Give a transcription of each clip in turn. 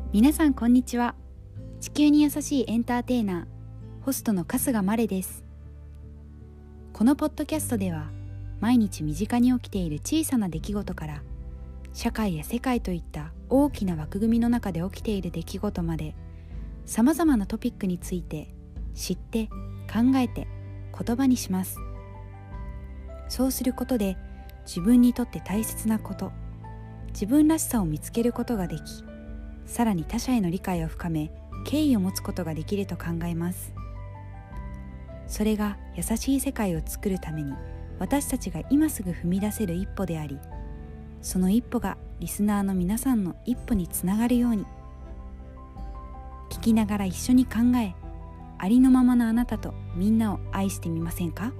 皆さんこんにちは。地球に優しいエンターテイナー、ホストの春日まれです。このポッドキャストでは毎日身近に起きている小さな出来事から社会や世界といった大きな枠組みの中で起きている出来事まで、さまざまなトピックについて知って考えて言葉にします。そうすることで自分にとって大切なこと、自分らしさを見つけることができ、さらに他者への理解を深め敬意を持つことができると考えます。それが優しい世界を作るために私たちが今すぐ踏み出せる一歩であり、その一歩がリスナーの皆さんの一歩につながるように、聞きながら一緒に考え、ありのままのあなたとみんなを愛してみませんか？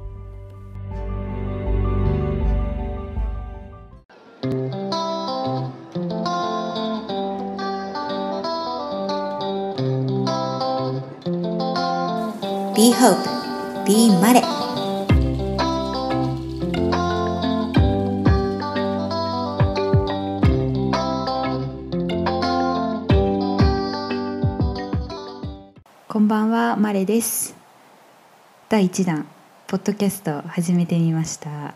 Be Hope, Be Mare。 こんばんは、マレです。第1弾ポッドキャストを始めてみました。はい、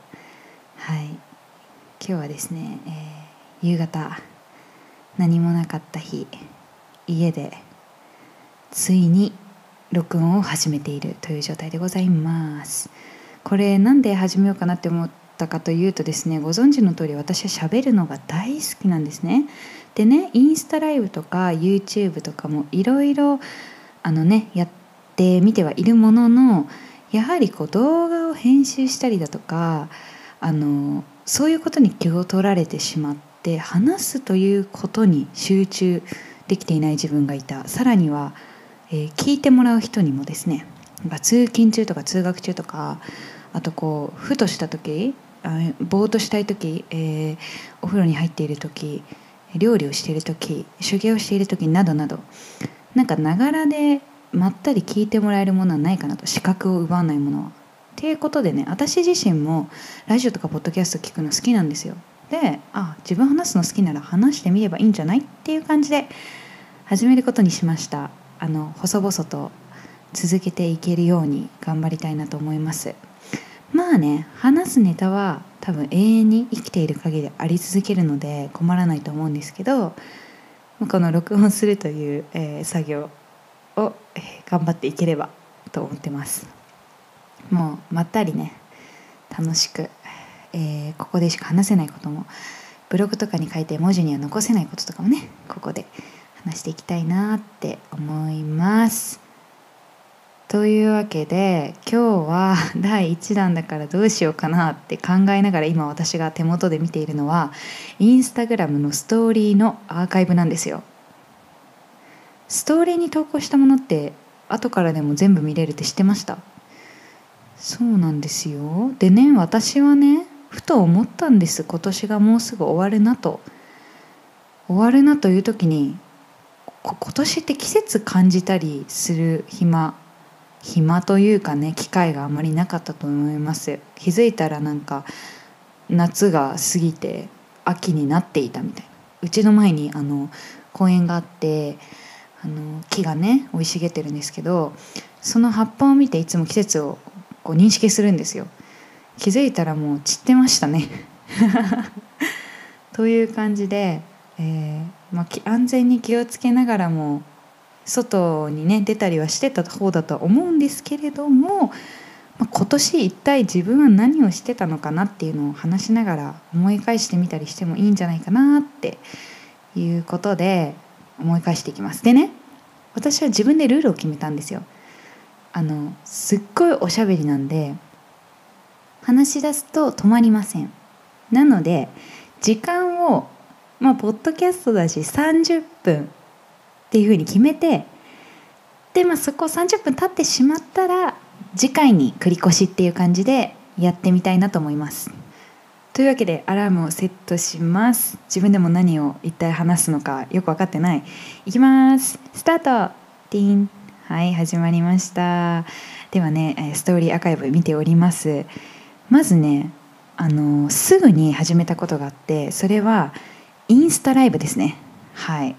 今日はですね、夕方何もなかった日、家でついに録音を始めているという状態でございます。これなんで始めようかなって思ったかというとですね、ご存知の通り私は喋るのが大好きなんですね。でね、インスタライブとか YouTube とかもいろいろやってみてはいるものの、やはり動画を編集したりだとかそういうことに気を取られてしまって話すということに集中できていない自分がいた。さらには聞いてもらう人にもですね、通勤中とか通学中とか、あとふとした時、ぼーっとしたい時、お風呂に入っている時、料理をしている時、手芸をしている時などなど、ながらでまったり聞いてもらえるものはないかなと、視覚を奪わないものは。っていうことでね、私自身もラジオとかポッドキャスト聞くの好きなんですよ。で、自分話すの好きなら話してみればいいんじゃないっていう感じで始めることにしました。細々と続けていけるように頑張りたいなと思います。話すネタは多分永遠に生きている限りあり続けるので困らないと思うんですけど、この録音するという、作業を、頑張っていければと思ってます。もうまったりね、楽しく、ここでしか話せないことも、ブログとかに書いて文字には残せないこととかもね、ここで話していきたいなって思います。というわけで今日は第1弾だからどうしようかなって考えながら、今私が手元で見ているのはインスタグラムのストーリーのアーカイブなんですよ。ストーリーに投稿したものって後からでも全部見れるって知ってました？そうなんですよ。でね、私はね、ふと思ったんです。今年がもうすぐ終わるなという時に、今年って季節感じたりする暇というかね、機会があまりなかったと思います。気づいたら夏が過ぎて秋になっていたみたいな。うちの前に公園があって、木がね生い茂ってるんですけど、その葉っぱを見ていつも季節を認識するんですよ。気づいたらもう散ってましたねという感じで、安全に気をつけながらも外にね出たりはしてた方だとは思うんですけれども、今年一体自分は何をしてたのかなっていうのを話しながら思い返してみたりしてもいいんじゃないかなっていうことで思い返していきます。でね、私は自分でルールを決めたんですよ。すっごいおしゃべりなんで話し出すと止まりません。なので時間をポッドキャストだし30分っていう風に決めて、でそこ30分経ってしまったら次回に繰り越しっていう感じでやってみたいなと思います。というわけでアラームをセットします。自分でも何を一体話すのかよく分かってない。いきます。スタート。ティン。はい、始まりました。ではね、ストーリーアーカイブ見ております。まずね、すぐに始めたことがあって、それはインスタライブですね。はい。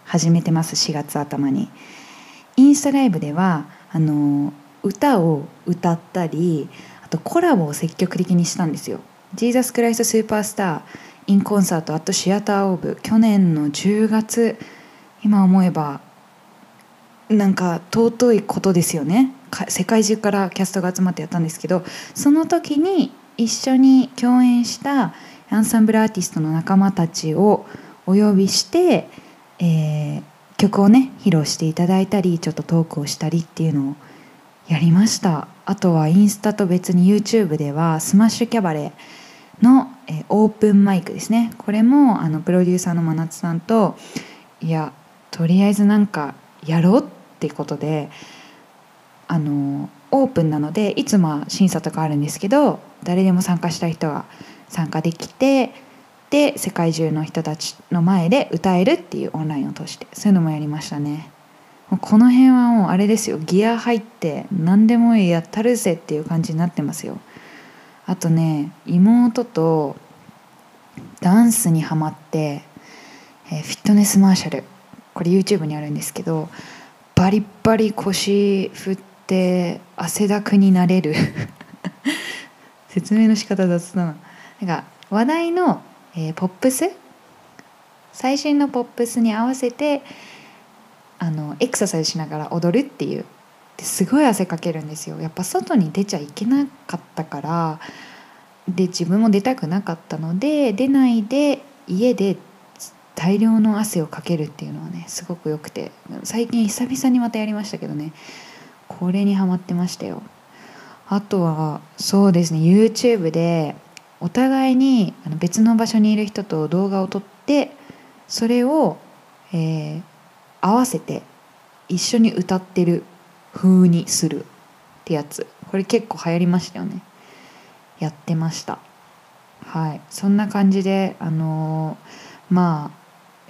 始めてます。4月頭にインスタライブでは歌を歌ったり、あとコラボを積極的にしたんですよ。ジーザスクライストスーパースターインコンサートアットシアターオーブ、去年の10月、今思えばなんか尊いことですよね。世界中からキャストが集まってやったんですけど、その時に一緒に共演したアンサンブルアーティストの仲間たちをお呼びして、曲をね披露していただいたり、ちょっとトークをしたりっていうのをやりました。あとはインスタと別に YouTube ではスマッシュキャバレーの、オープンマイクですね。これもプロデューサーの真夏さんと、いやとりあえずなんかやろうってことで、オープンなのでいつもは審査とかあるんですけど、誰でも参加したい人が参加できて、で世界中の人たちの前で歌えるっていうオンラインを通して、そういうのもやりましたね。もうこの辺はもうあれですよ、ギア入って何でもやったるぜっていう感じになってますよ。あとね、妹とダンスにハマって、フィットネスマーシャル、これ YouTube にあるんですけど、バリバリ腰振って汗だくになれる説明の仕方雑だな。なんか話題の、ポップス、最新のポップスに合わせてエクササイズしながら踊るっていう、すごい汗かけるんですよ。やっぱ外に出ちゃいけなかったから、で自分も出たくなかったので、出ないで家で大量の汗をかけるっていうのはね、すごく良くて、最近久々にまたやりましたけどね、これにハマってましたよ。あとはそうですね、 YouTube でお互いに別の場所にいる人と動画を撮って、それを、合わせて一緒に歌ってる風にするってやつ、これ結構流行りましたよね。やってました。はい、そんな感じでまあ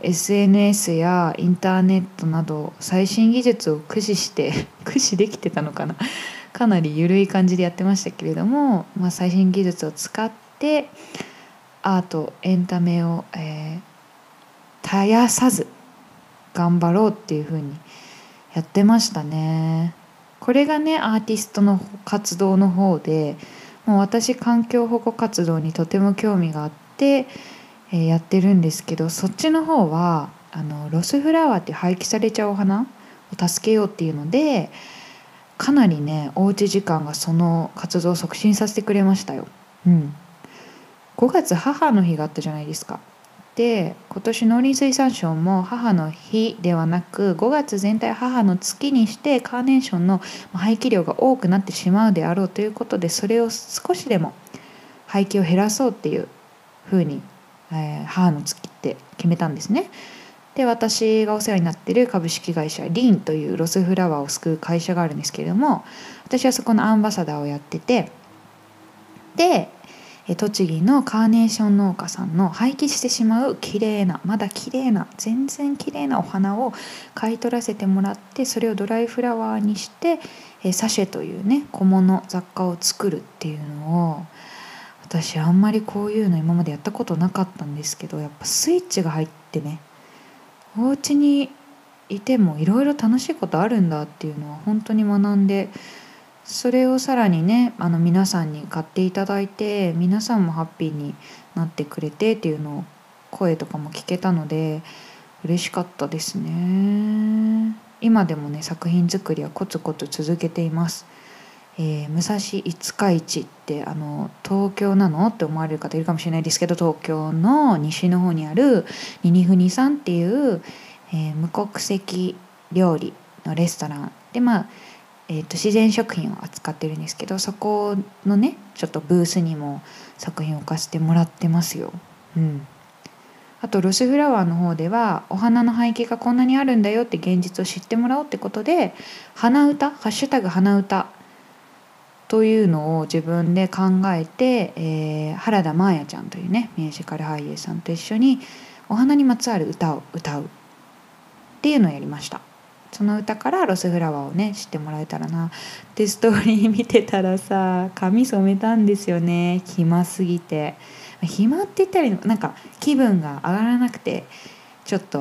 SNS やインターネットなど最新技術を駆使して駆使できてたのかな、かなり緩い感じでやってましたけれども、最新技術を使ってアートエンタメを、絶やさず頑張ろうっていう風にやってましたね。これがねアーティストの活動の方で、もう私環境保護活動にとても興味があって、やってるんですけど、そっちの方はロスフラワーっていう廃棄されちゃうお花を助けようっていうので、かなりねおうち時間がその活動を促進させてくれましたよ。5月母の日があったじゃないですか。で今年農林水産省も母の日ではなく5月全体母の月にして、カーネーションの廃棄量が多くなってしまうであろうということで、それを少しでも廃棄を減らそうっていうふうに、母の月って決めたんですね。で私がお世話になっている株式会社リンというロスフラワーを救う会社があるんですけれども、私はそこのアンバサダーをやってて、で栃木のカーネーション農家さんの廃棄してしまう綺麗な、まだ綺麗な、全然綺麗なお花を買い取らせてもらって、それをドライフラワーにしてサシェというね小物雑貨を作るっていうのを、私あんまりこういうの今までやったことなかったんですけど、やっぱスイッチが入ってね、お家にいてもいろいろ楽しいことあるんだっていうのは本当に学んで、それをさらにね皆さんに買っていただいて、皆さんもハッピーになってくれてっていうのを声とかも聞けたので嬉しかったですね。今でもね作品作りはコツコツ続けています。武蔵五日市って東京なのって思われる方いるかもしれないですけど、東京の西の方にあるににふにさんっていう、無国籍料理のレストランで、自然食品を扱ってるんですけど、そこのねちょっとブースにも作品を置かせてもらってますよ。あとロスフラワーの方ではお花の廃棄がこんなにあるんだよって現実を知ってもらおうってことで、花歌ハッシュタグ花歌というのを自分で考えて、原田真彩ちゃんというねミュージカル俳優さんと一緒にお花にまつわる歌を歌うっていうのをやりました。その歌からロスフラワーをね知ってもらえたらなで、ストーリー見てたらさ、髪染めたんですよね。暇すぎて、暇って言ったらなんか気分が上がらなくて、ちょっと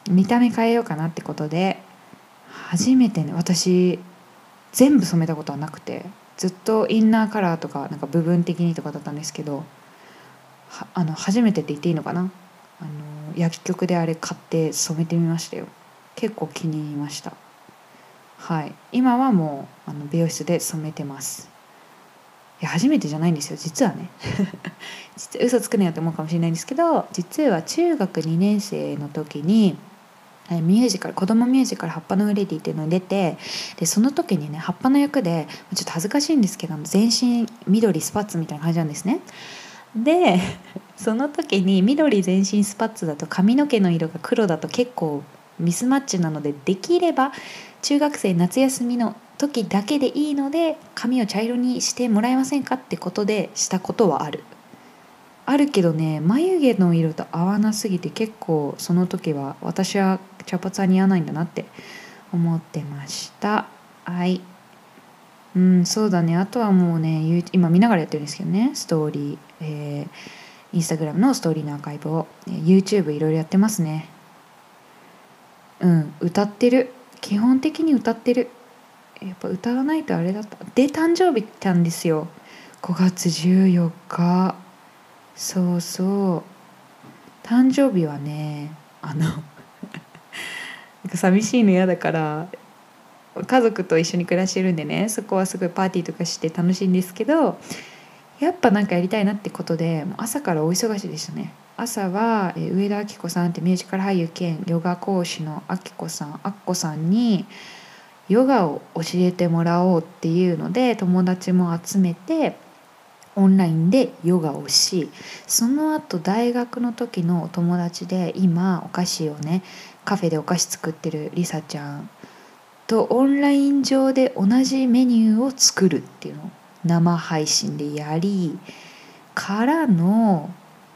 見た目変えようかなってことで、初めてね、私全部染めたことはなくて、ずっとインナーカラーとかなんか部分的にとかだったんですけど、初めてって言っていいのかな、薬局であれ買って染めてみましたよ。結構気に入りました。はい、今はもう美容室で染めてます。いや初めてじゃないんですよ実はね実は嘘つくねよって思うかもしれないんですけど、実は中学2年生の時にミュージカル、子供ミュージカル葉っぱの上レディっていうのに出て、でその時にね葉っぱの役でちょっと恥ずかしいんですけど全身緑スパッツみたいな感じなんですね。でその時に緑全身スパッツだと髪の毛の色が黒だと結構ミスマッチなので、できれば中学生夏休みの時だけでいいので髪を茶色にしてもらえませんかってことでしたことはあるけどね、眉毛の色と合わなすぎて結構その時は私は茶髪は似合わないんだなって思ってました。はい、そうだね。あとはもうね今見ながらやってるんですけどね、ストーリー、インスタグラムのストーリーのアーカイブを、YouTube いろいろやってますね。歌ってる、基本的に歌ってる。やっぱ歌わないとあれだった。で誕生日なんですよ、5月14日。そうそう、誕生日はねなんか寂しいの嫌だから家族と一緒に暮らしてるんでね、そこはすごいパーティーとかして楽しいんですけど、やっぱなんかやりたいなってことでもう朝から大忙しでしたね。朝は上田明子さんってミュージカル俳優兼ヨガ講師の明子さん、あっこさんにヨガを教えてもらおうっていうので友達も集めてオンラインでヨガをし、その後大学の時のお友達で今お菓子をねカフェでお菓子作ってるりさちゃんとオンライン上で同じメニューを作るっていうのを生配信でやりからの、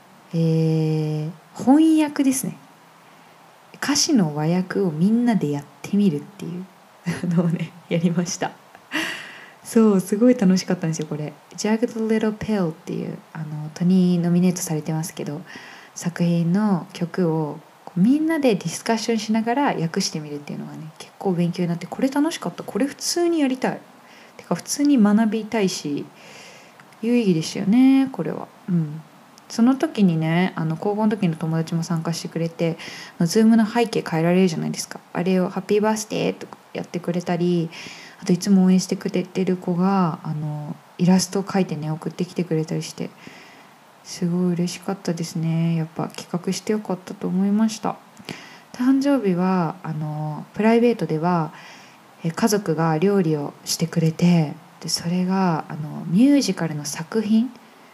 翻訳ですね。歌詞の和訳をみんなでやってみるっていうのをねやりました。そうすごい楽しかったんですよこれ。Jagged Little Pill っていうトニーノミネートされてますけど作品の曲をみんなでディスカッションしながら訳してみるっていうのがね結構勉強になって、これ楽しかった。これ普通にやりたい。てか普通に学びたいし有意義でしたよねこれは。その時にね高校の時の友達も参加してくれて、ズームの背景変えられるじゃないですか。あれをハッピーバースデーとかやってくれたり、あといつも応援してくれてる子がイラストを描いてね送ってきてくれたりして、すごい嬉しかったですね。やっぱ企画してよかったと思いました。誕生日はプライベートでは家族が料理をしてくれて、でそれがミュージカルの作品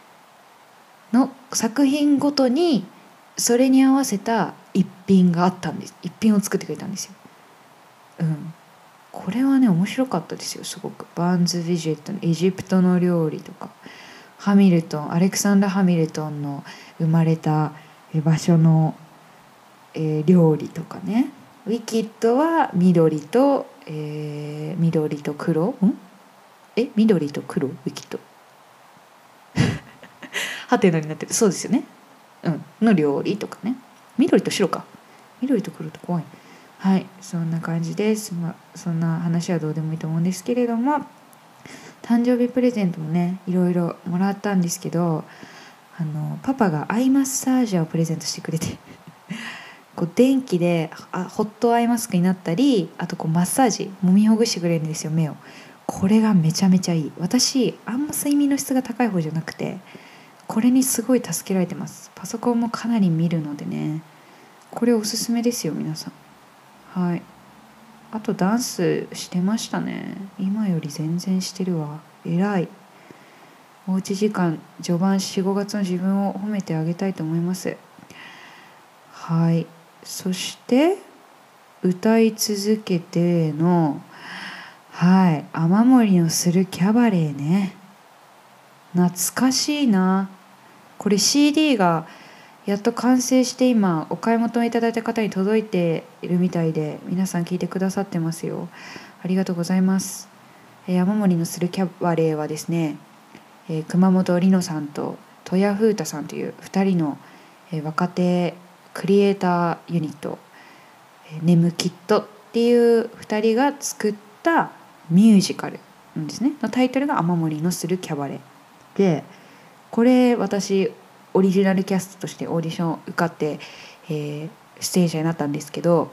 ごとにそれに合わせた一品があったんです。一品を作ってくれたんですよ。これはね面白かったですよすごく。バーンズ・ヴィジェットのエジプトの料理とか、アレクサンダー・ハミルトンの生まれた場所の、料理とかね。ウィキッドは緑と、緑と黒緑と黒ウィキッドハテナになってる、そうですよね。の料理とかね。緑と白か。緑と黒と怖い。はい、そんな感じです。そんな話はどうでもいいと思うんですけれども、誕生日プレゼントもねいろいろもらったんですけど、パパがアイマッサージャーをプレゼントしてくれてこう電気でホットアイマスクになったり、あとこうマッサージ揉みほぐしてくれるんですよ目を。これがめちゃめちゃいい。私あんま睡眠の質が高い方じゃなくてこれにすごい助けられてます。パソコンもかなり見るのでね、これおすすめですよ皆さん。はい、あとダンスしてましたね。今より全然してるわ。偉い。おうち時間序盤4、5月の自分を褒めてあげたいと思います。はい、そして歌い続けての雨漏りのするキャバレーね。懐かしいな。これ CD がやっと完成して今お買い求めいただいた方に届いているみたいで、皆さん聞いてくださってますよ。ありがとうございます。雨漏りのするキャバレーはですね、熊本里乃さんと戸谷風太さんという2人の若手クリエイターユニットネムキットっていう2人が作ったミュージカルなんですね。タイトルが雨漏りのするキャバレーで、これ私オリジナルキャストとしてオーディション受かって、出演者になったんですけど、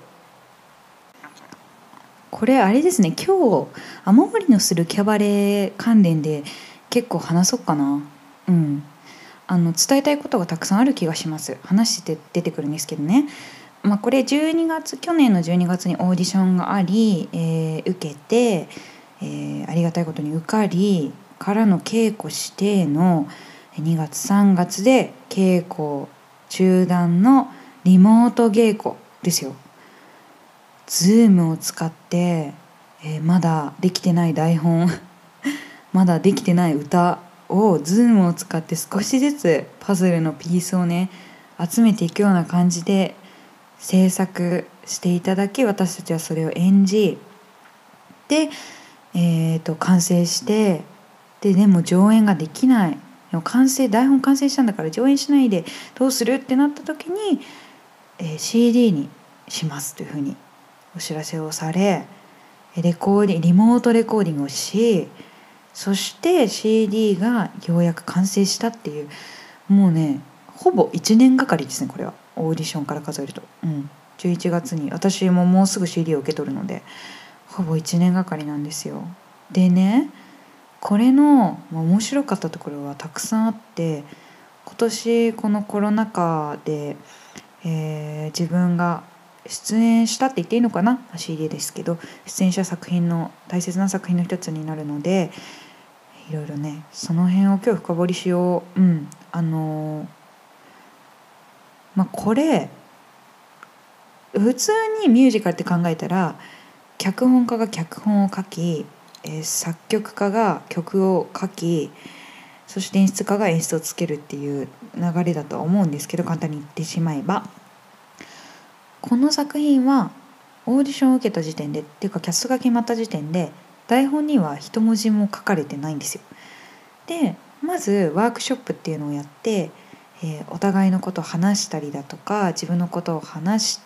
これあれですね、今日雨漏りのするキャバレー関連で結構話そうかな。伝えたいことがたくさんある気がします。話して出てくるんですけどね。これ去年の12月にオーディションがあり、受けて、ありがたいことに受かりからの稽古しての2月3月で稽古中断のリモート稽古ですよ。Zoom を使って、まだできてない台本まだできてない歌を Zoom を使って少しずつパズルのピースをね集めていくような感じで制作していただき、私たちはそれを演じで、完成してでも上演ができない、でも台本完成したんだから上演しないでどうするってなった時に、CD にしますというふうにお知らせをされ、リモートレコーディングをし、そして CD がようやく完成したっていう、もうねほぼ1年がかりですね。これはオーディションから数えると、11月に私ももうすぐ CD を受け取るのでほぼ1年がかりなんですよ。でね、これの面白かったところはたくさんあって、今年このコロナ禍で、自分が出演したって言っていいのかな、 CD ですけど出演した作品の大切な作品の一つになるので、いろいろねその辺を今日深掘りしよう。これ普通にミュージカルって考えたら、脚本家が脚本を書き、作曲家が曲を書き、そして演出家が演出をつけるっていう流れだとは思うんですけど、簡単に言ってしまえばこの作品はオーディションを受けた時点でっていうかキャストが決まった時点で台本には一文字も書かれてないんですよ。でまずワークショップっていうのをやって、お互いのことを話したりだとか自分のことを話して、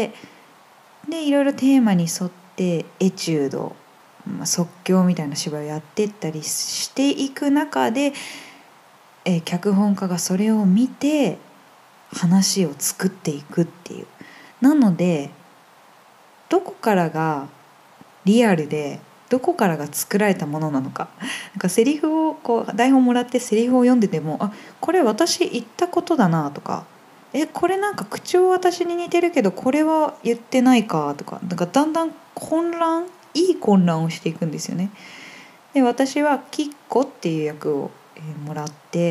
でいろいろテーマに沿ってエチュード、即興みたいな芝居をやっていったりしていく中で、脚本家がそれを見て話を作っていくっていう。なのでどこからがリアルでどこからが作られたものなのか、なんかセリフを台本もらってセリフを読んでても、これ私言ったことだなとか、これなんか口調私に似てるけどこれは言ってないかとか、なんかだんだんいい混乱をしていくんですよね。で私はキッコっていう役を、もらって、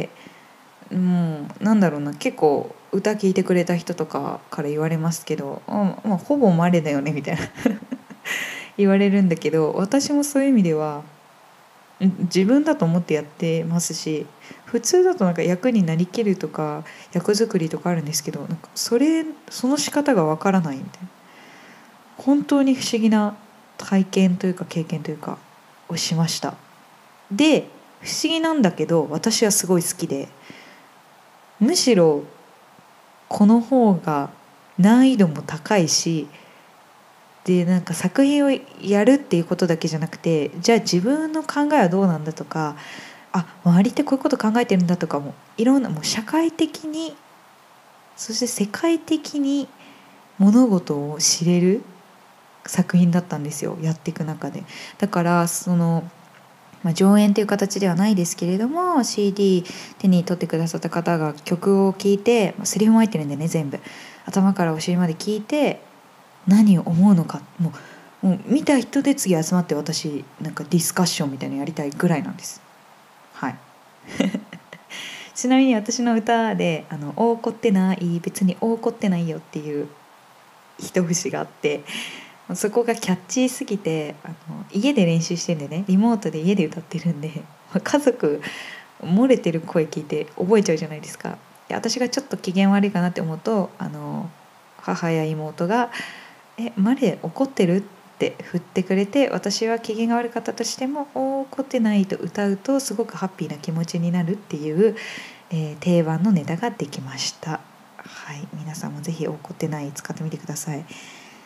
なんだろうな、結構歌聞いてくれた人とかから言われますけど、ほぼマレだよねみたいな言われるんだけど、私もそういう意味では自分だと思ってやってますし、普通だとなんか役になりきるとか役作りとかあるんですけど、なんかその仕方がわからないみたいな、本当に不思議な体験というか経験というかをしました。で不思議なんだけど私はすごい好きで、むしろこの方が難易度も高いし、でなんか作品をやるっていうことだけじゃなくて、じゃあ自分の考えはどうなんだとか、周りってこういうこと考えてるんだとかも、いろんなもう社会的にそして世界的に物事を知れる作品だったんですよ、やっていく中で。だから上演という形ではないですけれども CD 手に取ってくださった方が曲を聴いて、セリフも入ってるんでね、全部頭からお尻まで聞いて何を思うのか、もう見た人で次集まって私なんかディスカッションみたいなのやりたいぐらいなんです。はいちなみに私の歌で怒ってない別に怒ってないよっていう一節があって、そこがキャッチーすぎて家で練習してんでね、リモートで家で歌ってるんで家族漏れてる声聞いて覚えちゃうじゃないですか。で私がちょっと機嫌悪いかなって思うと母や妹がマレ怒ってるって振ってくれて、私は機嫌が悪かったとしても怒ってないと歌うとすごくハッピーな気持ちになるっていう、定番のネタができました。はい、皆さんもぜひ怒ってない使ってみてください。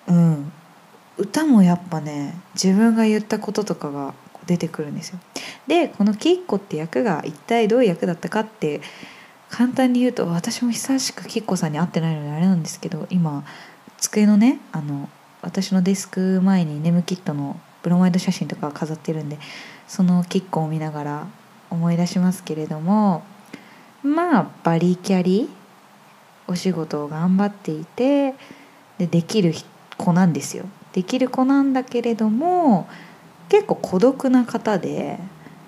歌もやっぱね自分が言ったこととかが出てくるんですよ。でこのキッコって役が一体どういう役だったかって簡単に言うと、私も久しくキッコさんに会ってないのであれなんですけど、今机のね私のデスク前にネムキットのブロマイド写真とか飾ってるんで、そのキッコを見ながら思い出しますけれども、まあバリキャリお仕事を頑張っていて、できる子なんですよ。できる子なんだけれども結構孤独な方で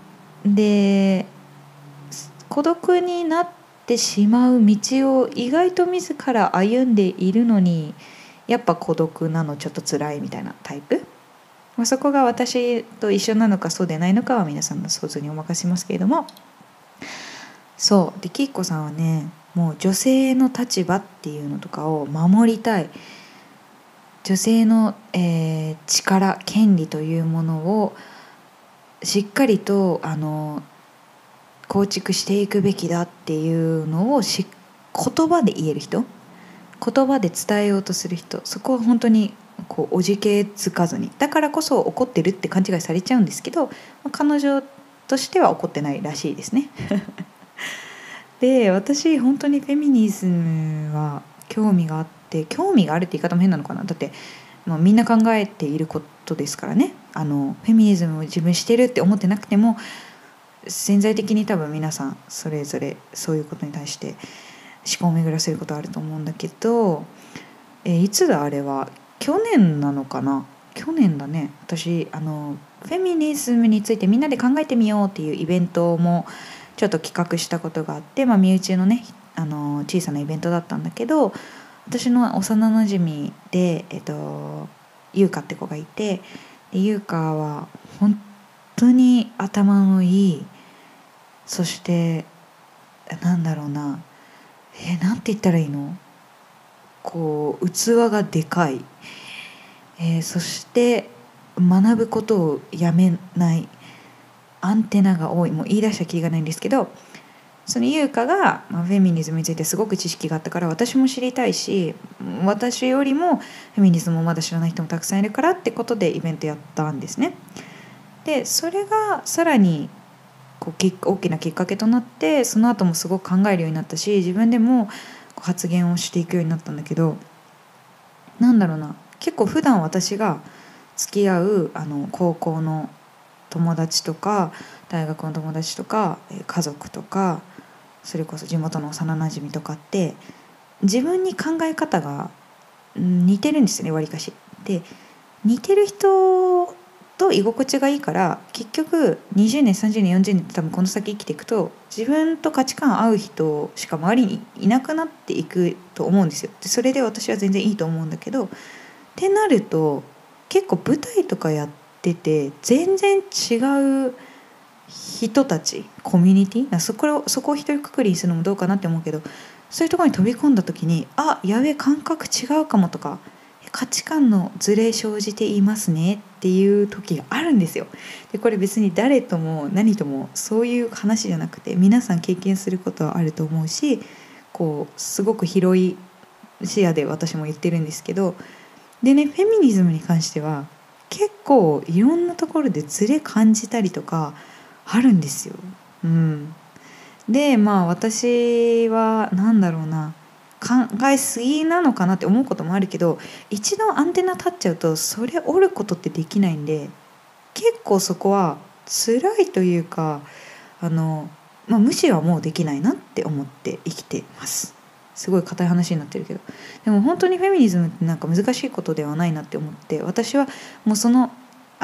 孤独になってしまう道を意外と自ら歩んでいるのに、やっぱ孤独なのちょっと辛いみたいなタイプ、そこが私と一緒なのかそうでないのかは皆さんの想像にお任せしますけれども、そうでキッコさんはね、もう女性の立場っていうのとかを守りたい、女性の、力権利というものをしっかりと構築していくべきだっていうのを言葉で言える人、言葉で伝えようとする人、そこは本当にこうおじけづかずに、だからこそ怒ってるって勘違いされちゃうんですけど、彼女としては怒ってないらしいですねで私本当にフェミニズムは興味があって、興味があるって言い方も変なのかな、だって、みんな考えていることですからね。フェミニズムを自分してるって思ってなくても潜在的に多分皆さんそれぞれそういうことに対して思考を巡らせることあると思うんだけど、いつだあれは去年なのかな、去年だね。私フェミニズムについてみんなで考えてみようっていうイベントもちょっと企画したことがあって、身内のね小さなイベントだったんだけど、私の幼なじみで優香って子がいて、で優香は本当に頭のいい、そしてなんだろうな、なんて言ったらいいの、こう器がでかい、そして学ぶことをやめない、アンテナが多い、もう言い出したきりがないんですけど、その優香が、フェミニズムについてすごく知識があったから、私も知りたいし、私よりもフェミニズムをまだ知らない人もたくさんいるからってことでイベントやったんですね。でそれがさらにこう大きなきっかけとなって、その後もすごく考えるようになったし、自分でも発言をしていくようになったんだけど、なんだろうな、結構普段私が付き合う高校の友達とか大学の友達とか家族とか、それこそ地元の幼なじみとかって自分に考え方が似てるんですよね、わりかし。で似てる人と居心地がいいから、結局20年30年40年って多分この先生きていくと、自分と価値観合う人しか周りにいなくなっていくと思うんですよ。でそれで私は全然いいと思うんだけど、ってなると結構舞台とかやってて全然違う人たち、コミュニティ、そこを一人くくりにするのもどうかなって思うけど、そういうところに飛び込んだ時に、やべえ感覚違うかもとか、価値観のズレ生じていますねっていう時があるんですよ。でこれ別に誰とも何ともそういう話じゃなくて、皆さん経験することはあると思うし、こうすごく広い視野で私も言ってるんですけど、でね、フェミニズムに関しては結構いろんなところでズレ感じたりとかあるんですよ。で私はなんだろうな、考えすぎなのかなって思うこともあるけど、一度アンテナ立っちゃうとそれ折ることってできないんで、結構そこは辛いというか無視はもうできないなって思って生きてます。すごい硬い話になってるけど、でも本当にフェミニズムってなんか難しいことではないなって思って、私はもうその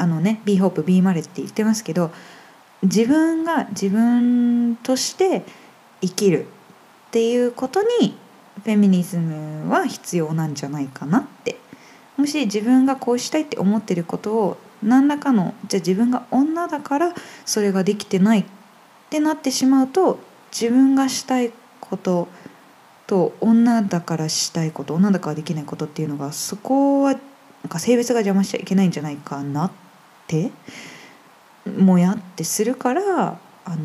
Be Hope Be Mareって言ってますけど、自分が自分として生きるっていうことにフェミニズムは必要なんじゃないかなって。もし自分がこうしたいって思ってることを何らかの、じゃあ自分が女だからそれができてないってなってしまうと、自分がしたいことと女だからしたいこと、女だからできないことっていうのが、そこはなんか性別が邪魔しちゃいけないんじゃないかなってもやってするから、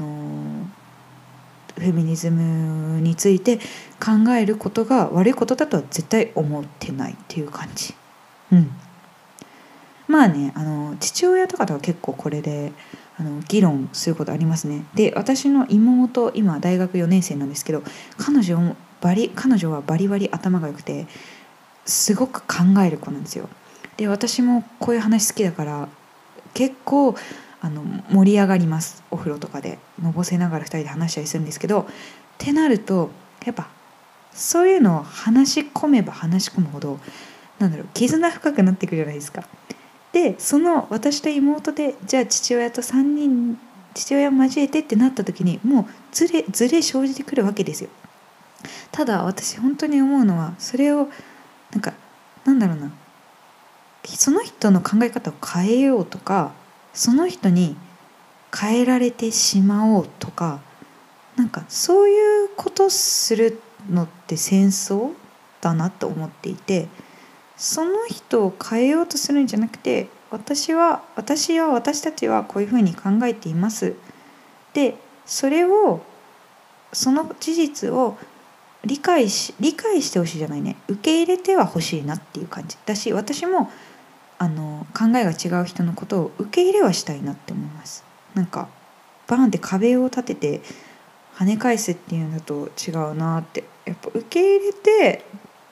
フェミニズムについて考えることが悪いことだとは絶対思ってないっていう感じ。 まあね、父親とかとは結構これで議論することありますね。で、私の妹、今大学4年生なんですけど、彼女はバリバリ頭が良くてすごく考える子なんですよ。で、私もこういう話好きだから結構盛り上がります。お風呂とかでのぼせながら2人で話したりするんですけど、ってなるとやっぱそういうのを話し込めば話し込むほど絆深くなっていくじゃないですか。で、その私と妹でじゃあ父親と3人父親を交えてってなった時にもうずれ生じてくるわけですよ。ただ私本当に思うのは、それをその人の考え方を変えようとか、その人に変えられてしまおうとか、そういうことするのって戦争だなと思っていて、その人を変えようとするんじゃなくて、私たちはこういうふうに考えています。で、その事実を理解してほしいじゃないね、受け入れてはほしいなっていう感じだし、私も考えが違う人のことを受け入れはしたいなって思います。バーンって壁を立てて跳ね返すっていうのと違うなって。やっぱ受け入れて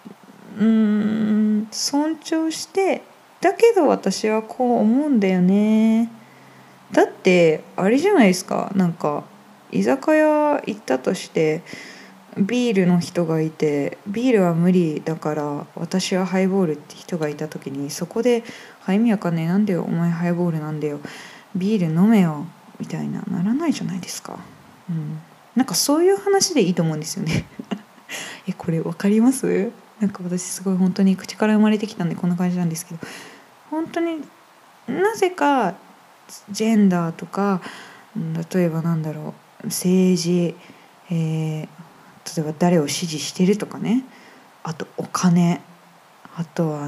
尊重して、だけど私はこう思うんだよね。だってあれじゃないですか、居酒屋行ったとしてビールの人がいて、ビールは無理だから私はハイボールって人がいた時に、そこで意味わかんねえ、なんでお前ハイボールなんだよ、ビール飲めよみたいなならないじゃないですか。そういう話でいいと思うんですよねこれわかります？私すごい本当に口から生まれてきたんでこんな感じなんですけど、本当になぜかジェンダーとか、例えば政治、例えば誰を支持してるとかね、あとお金、あとは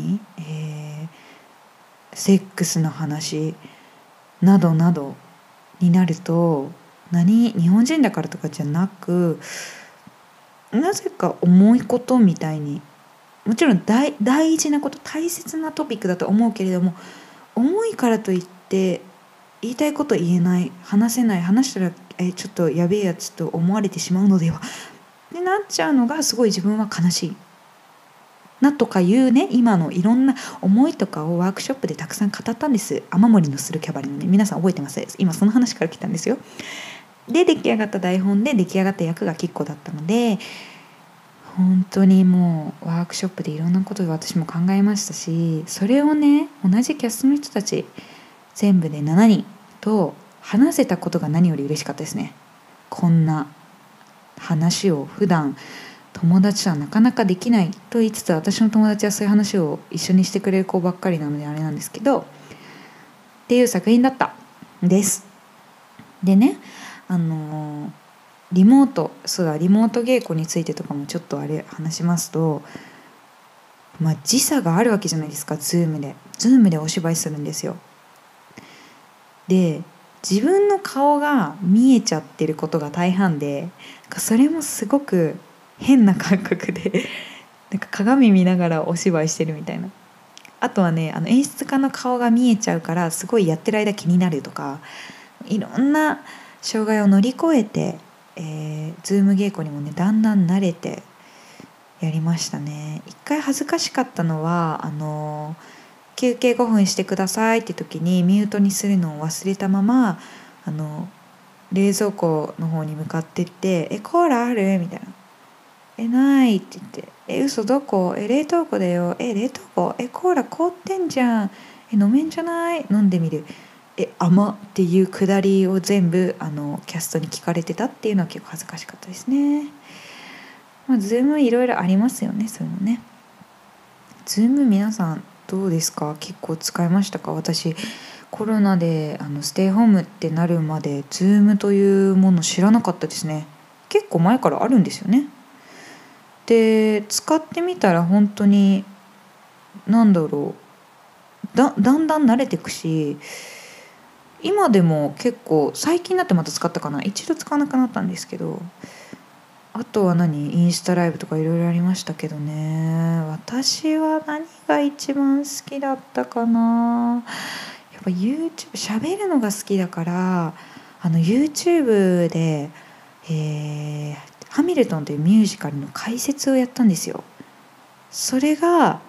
セックスの話などなどになると、日本人だからとかじゃなく、なぜか重いことみたいに、もちろん大事なこと、大切なトピックだと思うけれども、重いからといって言いたいこと言えない、話せない、話したらちょっとやべえやつと思われてしまうのではってなっちゃうのがすごい自分は悲しいなとかいうね、今のいろんな思いとかをワークショップでたくさん語ったんです。雨漏りのするキャバレーのね、皆さん覚えてます？今その話から来たんですよ。で、出来上がった台本で出来上がった役がキッコだったので、本当にもうワークショップでいろんなことを私も考えましたし、それをね、同じキャストの人たち全部で7人と話せたことが何より嬉しかったですね。こんな話を普段友達とはなかなかできないと言いつつ、私の友達はそういう話を一緒にしてくれる子ばっかりなのであれなんですけど、っていう作品だったんです。でね、リモート稽古についてとかもちょっと話しますと、時差があるわけじゃないですか。ズームでお芝居するんですよ。で、自分の顔が見えちゃってることが大半で、それもすごく変な感覚で鏡見ながらお芝居してるみたいな。あとはね、演出家の顔が見えちゃうからすごいやってる間気になるとか、いろんな障害を乗り越えて、ズーム稽古にもねだんだん慣れてやりましたね。一回恥ずかしかったのは休憩5分してくださいって時にミュートにするのを忘れたまま冷蔵庫の方に向かってって「コーラある？」みたいな「ない」って言って「嘘どこ？冷凍庫だよ。冷凍庫？コーラ凍ってんじゃん。飲めんじゃない？飲んでみる。甘」っていうくだりを全部キャストに聞かれてたっていうのは結構恥ずかしかったですね。ズームいろいろありますよね、そういうのね。ズーム皆さんどうですか？結構使いましたか？私コロナでステイホームってなるまでズームというもの知らなかったですね。結構前からあるんですよね。で、使ってみたら本当にだんだん慣れていくし、今でも結構最近になってまた使ったかな、一度使わなくなったんですけど、あとはインスタライブとかいろいろありましたけどね。 私は何が一番好きだったかな。やっぱ YouTube 喋るのが好きだから、YouTube で、ハミルトンというミュージカルの解説をやったんですよ。それが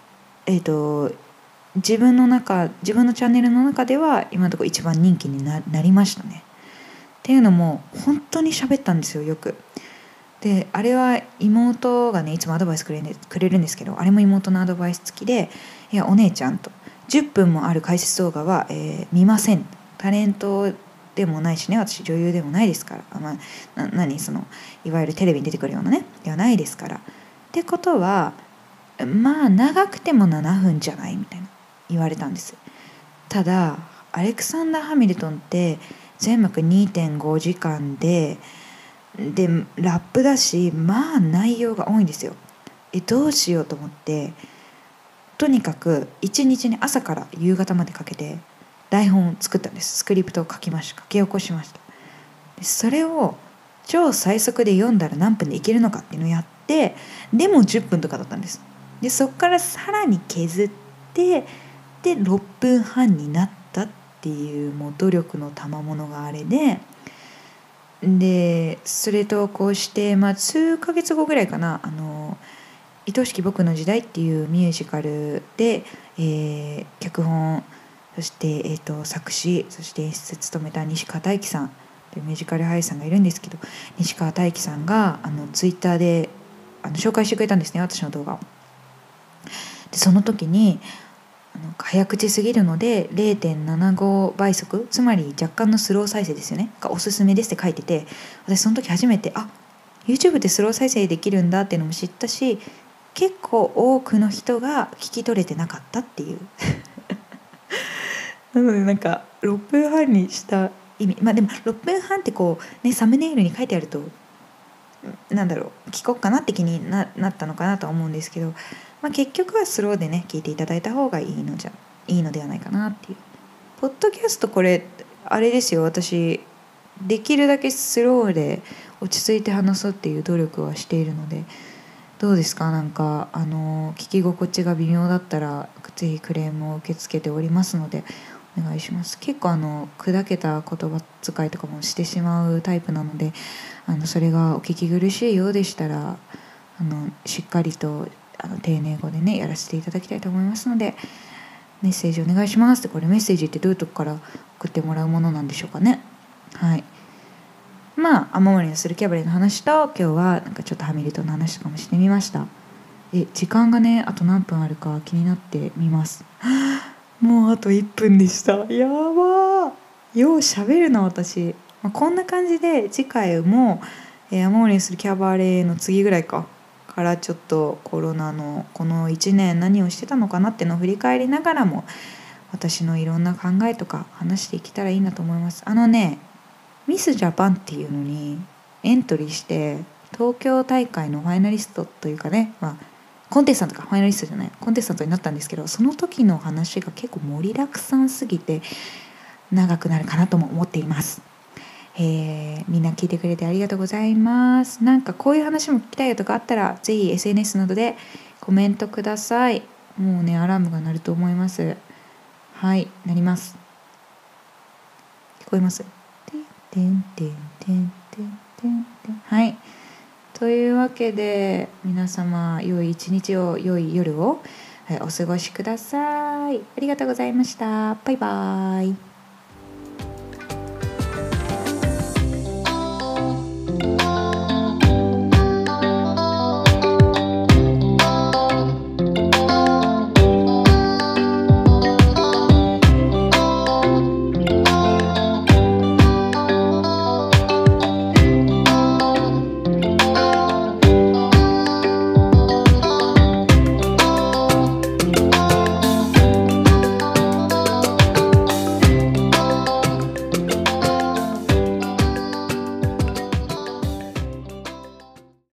自分のチャンネルの中では今のところ一番人気に なりましたね。っていうのも本当に喋ったんですよ、よく。であれは妹がねいつもアドバイスくれるんですけど、あれも妹のアドバイス付きで、いやお姉ちゃんと10分もある解説動画は、見ません。タレントでもないしね、私女優でもないですから、いわゆるテレビに出てくるようなねではないですから。ってことはまあ長くても7分じゃないみたいな言われたんです。ただアレクサンダー・ハミルトンって全幕 2.5 時間でラップだし、まあ内容が多いんですよ。どうしようと思って、とにかく一日に朝から夕方までかけて台本を作ったんです。スクリプトを書き起こしました。でそれを超最速で読んだら何分でいけるのかっていうのをやって、でも10分とかだったんです。でそこからさらに削って、で6分半になったっていう、もう努力の賜物があれで、それとこうして、数ヶ月後ぐらいかな、愛しき僕の時代っていうミュージカルで、脚本、そして、作詞、そして演出を務めた西川大樹さんというミュージカル俳優さんがいるんですけど、西川大樹さんがツイッターで紹介してくれたんですね、私の動画を。でその時に早口すぎるので 0.75 倍速、つまり若干のスロー再生ですよねがおすすめですって書いてて、私その時初めてYouTube ってスロー再生できるんだっていうのも知ったし、結構多くの人が聞き取れてなかったっていうなので6分半にした意味、でも6分半ってこうねサムネイルに書いてあると聞こうかなって気に なったのかなとは思うんですけど、結局はスローでね聞いていただいた方がいいのではないかなっていう。ポッドキャストこれあれですよ、私できるだけスローで落ち着いて話そうっていう努力はしているので、どうですか？聞き心地が微妙だったらぜひクレームを受け付けておりますのでお願いします。結構砕けた言葉遣いとかもしてしまうタイプなので、それがお聞き苦しいようでしたらしっかりと丁寧語でねやらせていただきたいと思いますので、メッセージお願いしますって。これメッセージってどういうとこから送ってもらうものなんでしょうかね。はい。雨漏りのするキャバレーの話と、今日はちょっとハミルトンの話とかもしてみました。時間がねあと何分あるか気になってみます。もうあと1分でした。やばー、よう喋るな私。こんな感じで次回も雨漏りのするキャバレーの次ぐらいからちょっとコロナのこの1年何をしてたのかなっていうのを振り返りながらも、私のいろんな考えとか話していけたらいいなと思います。ミスジャパンっていうのにエントリーして、東京大会のファイナリストというかね、コンテスタントかファイナリストじゃないコンテスタントになったんですけど、その時の話が結構盛りだくさんすぎて長くなるかなとも思っています。みんな聞いてくれてありがとうございます。こういう話も聞きたいよとかあったらぜひ SNS などでコメントください。もうねアラームが鳴ると思います。はい、鳴ります。聞こえます？はい。というわけで皆様良い一日を、良い夜をお過ごしください。ありがとうございました。バイバイ。